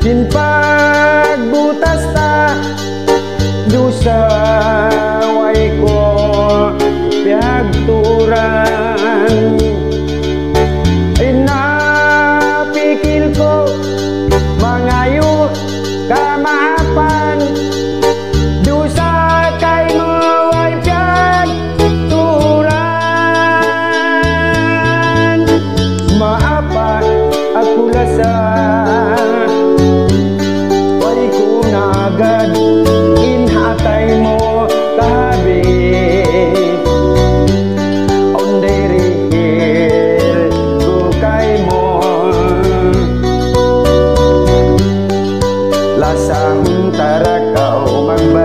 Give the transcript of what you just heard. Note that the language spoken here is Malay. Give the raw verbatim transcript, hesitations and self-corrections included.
Kin pagbutas ta dusa way ko piagturan ay napikil ko mangayo kamapan dusa kay mo way piagturan maapa ako lasa way ko nagad inhatay mo kahabi onday rihil ko kay mo lasang tarakaw magba